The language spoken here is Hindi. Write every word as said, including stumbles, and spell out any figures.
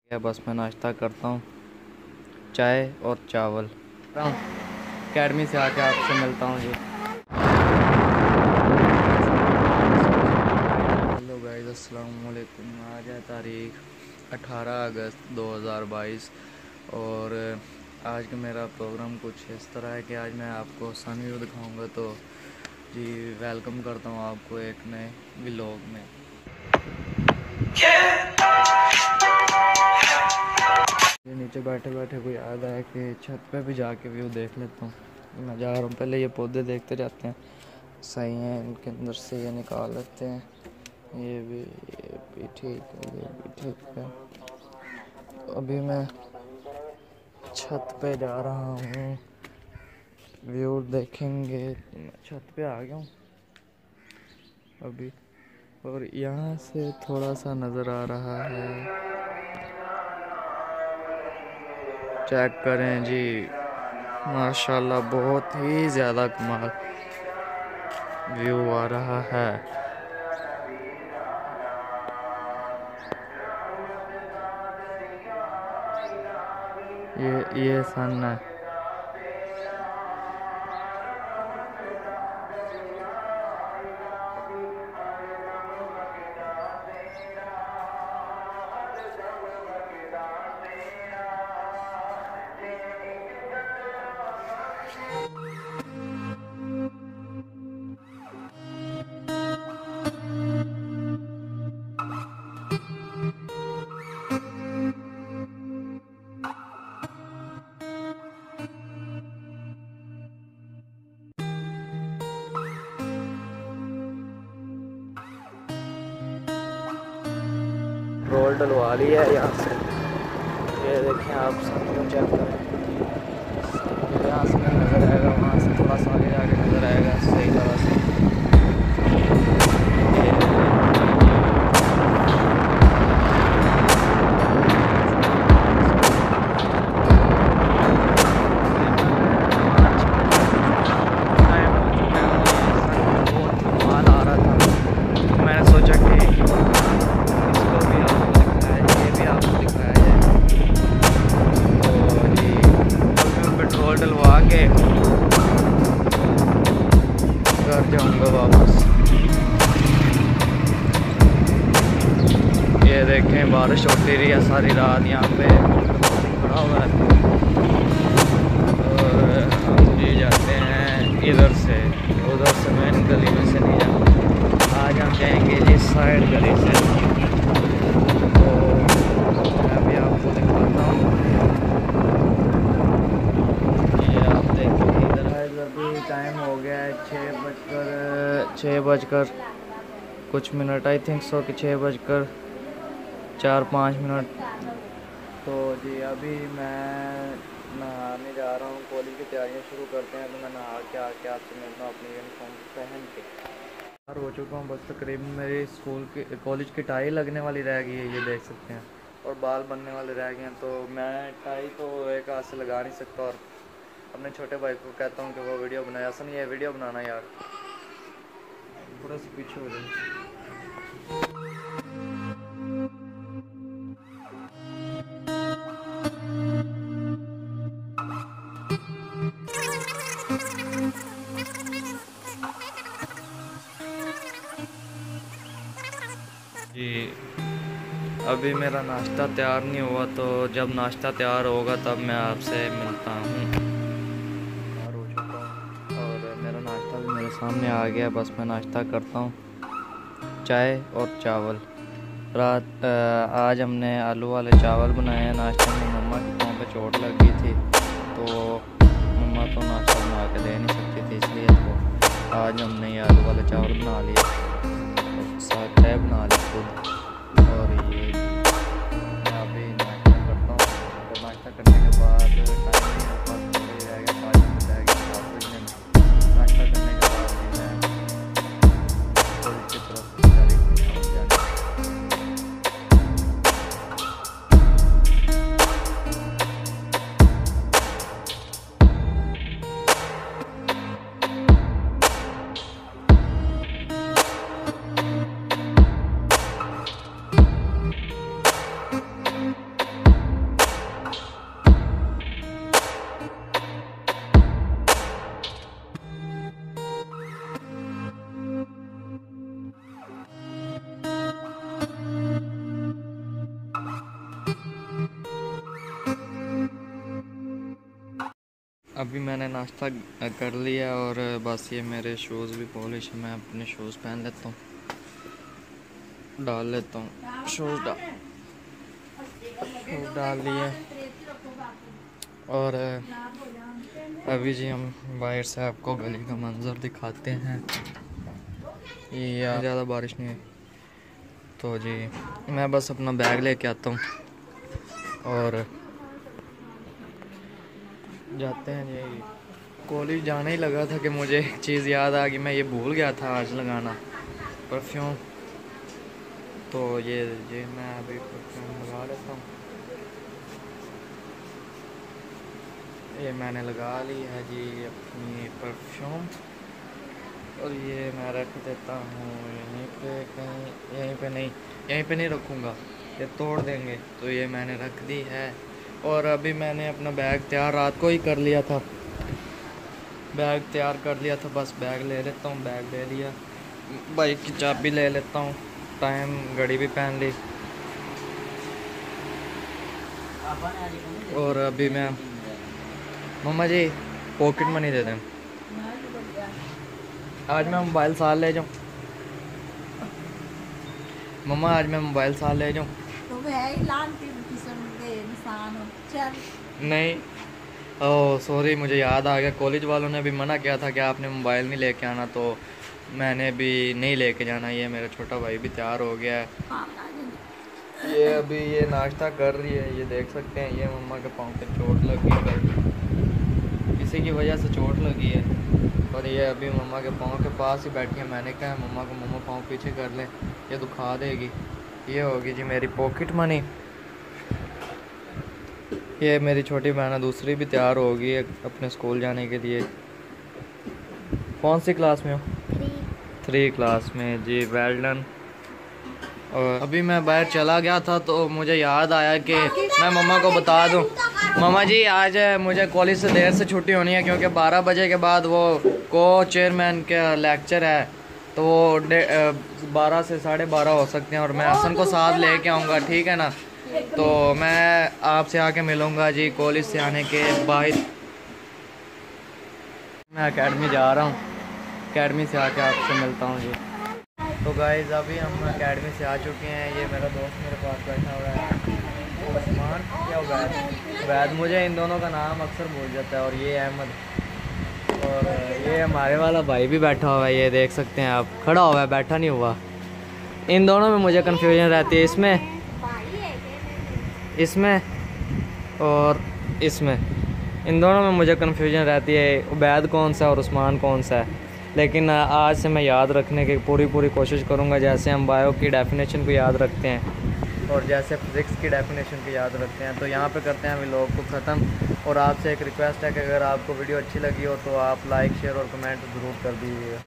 या बस मैं नाश्ता करता हूँ, चाय और चावल। अकेडमी से आके आपसे मिलता हूँ जी। हेलो गाइस, अस्सलाम वालेकुम। आज है तारीख अठारह अगस्त दो हज़ार बाईस और आज का मेरा प्रोग्राम कुछ इस तरह है कि आज मैं आपको सन व्यू दिखाऊंगा। तो जी वेलकम करता हूँ आपको एक नए व्लॉग में। ये नीचे बैठे बैठे कोई याद आया कि छत पे भी जाके व्यू देख लेता हूँ। मैं जा रहा हूँ, पहले ये पौधे देखते जाते हैं, सही हैं, इनके अंदर से ये निकाल लेते हैं। ये भी ये भी ठीक है, ये भी ठीक है। तो अभी मैं छत पे जा रहा हूँ, व्यू देखेंगे। मैं छत पे आ गया हूँ अभी और यहाँ से थोड़ा सा नज़र आ रहा है, चेक करें जी। माशाल्लाह बहुत ही ज़्यादा कमाल व्यू आ रहा है। ये ये सन है। रोल डलवा लिया है यहाँ से। ये देखें आप सब चेक करें, यहाँ से नज़र आएगा, वहाँ से थोड़ा सा आगे आगे नज़र आएगा सही तरह से। डलवा के घर जाऊंगा वापस। ये देखें बारिश होती रही है सारी रात, यहाँ पे खड़ा हुआ है और हम जी जाते हैं इधर से, उधर से मेन गली में से नहीं जाते। आज हम जाएंगे जी साइड गली से। तो मैं अभी आपको दिखाता हूँ, अभी टाइम हो गया है छः बजकर छः बजकर कुछ मिनट, आई थिंक सो कि छः बजकर चार पाँच मिनट। तो जी अभी मैं नहाने जा रहा हूँ, कॉलेज की तैयारियाँ शुरू करते हैं। तो मैं नहा के आके आपसे मिलता हूँ अपनी यूनिफॉर्म पहन के। तैयार हो चुका हूँ, बस तकरीबन मेरी स्कूल की कॉलेज की टाई लगने वाली रह गई है, ये देख सकते हैं, और बाल बनने वाले रह गए हैं। तो मैं टाई तो एक हाथ से लगा नहीं सकता और अपने छोटे भाई को कहता हूँ कि वो वीडियो बनाया। असल ये वीडियो बनाना यार, थोड़ा सा पीछे हो जाए। जी अभी मेरा नाश्ता तैयार नहीं हुआ, तो जब नाश्ता तैयार होगा तब मैं आपसे मिलता हूँ। तैयार हो चुका हूँ और मेरा नाश्ता भी मेरे सामने आ गया। बस मैं नाश्ता करता हूँ, चाय और चावल। रात आ, आज हमने आलू वाले चावल बनाए हैं नाश्ते में। मम्मा की पाँव पे चोट लग गई थी, तो मम्मा तो नाश्ता बना के दे नहीं सकती थी, इसलिए तो आज हमने ये आलू वाले चावल बना लिए और साथ चाय बना ली खुद। और ये मैं अभी नाश्ता करता हूँ, और नाश्ता करने के बाद टाइम नहीं होता, रह गया पाँच मिनट रह गया सात बजने में। नाश्ता करने के बाद भी मैं कॉलेज की तरफ तैयारी करता हूँ जाने। अभी मैंने नाश्ता कर लिया और बस ये मेरे शूज़ भी पॉलिश है। मैं अपने शूज़ पहन लेता हूँ, डाल लेता हूँ शूज़ डाल शूज़ डाल लिए। और अभी जी हम बाहर से आपको गली का मंजर दिखाते हैं। ये ज़्यादा बारिश नहीं है तो जी मैं बस अपना बैग लेके आता हूँ और जाते हैं जी। कॉलेज जाने ही लगा था कि मुझे एक चीज़ याद आ गई, मैं ये भूल गया था आज लगाना परफ्यूम। तो ये ये मैं अभी परफ्यूम लगा लेता हूँ। ये मैंने लगा ली है जी अपनी परफ्यूम और ये मैं रख देता हूँ यहीं पे कहीं। यहीं पे नहीं, यहीं पे नहीं रखूँगा, ये तोड़ देंगे। तो ये मैंने रख दी है और अभी मैंने अपना बैग तैयार रात को ही कर लिया था। बैग तैयार कर लिया था, बस बैग ले लेता हूँ। बैग ले लिया, बाइक की चाबी ले लेता हूँ, टाइम घड़ी भी पहन ली। और अभी मैं मम्मा जी पॉकेट मनी दे दें, आज मैं मोबाइल साथ ले जाऊँ। मम्मा आज मैं मोबाइल साथ ले जाऊँ। नहीं, ओह सॉरी, मुझे याद आ गया, कॉलेज वालों ने भी मना किया था कि आपने मोबाइल नहीं लेके आना, तो मैंने भी नहीं लेके जाना। ये मेरा छोटा भाई भी तैयार हो गया है। ये अभी ये नाश्ता कर रही है, ये देख सकते हैं। ये मम्मा के पाँव पे चोट लगी है, किसी की वजह से चोट लगी है और ये अभी मम्मा के पाँव के पास ही बैठी है। मैंने कहा मम्मा को मम्मा पाँव पीछे कर लें, ये दुखा देगी। ये होगी जी मेरी पॉकेट मनी। ये मेरी छोटी बहन दूसरी भी तैयार हो गई है अपने स्कूल जाने के लिए। कौन सी क्लास में हो? थ्री थ्री क्लास में जी, वेल डन। और अभी मैं बाहर चला गया था तो मुझे याद आया कि मैं मम्मा को बता दूं, मम्मा जी आज मुझे कॉलेज से देर से छुट्टी होनी है क्योंकि बारह बजे के बाद वो को चेयरमैन का लेक्चर है, तो वो बारह से साढ़े बारह हो सकते हैं और मैं हसन को साथ लेके आऊँगा, ठीक है ना? तो मैं आपसे आके मिलूँगा जी कॉलेज से आने के बाद। मैं एकेडमी जा रहा हूँ, एकेडमी से आके आपसे मिलता हूँ जी। तो गाइस अभी हम एकेडमी से आ चुके हैं। ये मेरा दोस्त मेरे पास बैठा हुआ है, उस्मान या वैद वैद मुझे इन दोनों का नाम अक्सर भूल जाता है। और ये अहमद, और ये हमारे वाला भाई भी बैठा हुआ है, ये देख सकते हैं आप, खड़ा हुआ है, बैठा नहीं हुआ। इन दोनों में मुझे कन्फ्यूजन रहती है, इसमें इसमें और इसमें, इन दोनों में मुझे कन्फ्यूजन रहती है, उबैद कौन सा और उस्मान कौन सा है। लेकिन आज से मैं याद रखने की पूरी पूरी कोशिश करूंगा, जैसे हम बायो की डेफिनेशन को याद रखते हैं और जैसे फिज़िक्स की डेफिनेशन को याद रखते हैं। तो यहाँ पे करते हैं व्लॉग को ख़त्म। और आपसे एक रिक्वेस्ट है कि अगर आपको वीडियो अच्छी लगी हो तो आप लाइक शेयर और कमेंट ज़रूर कर दीजिएगा।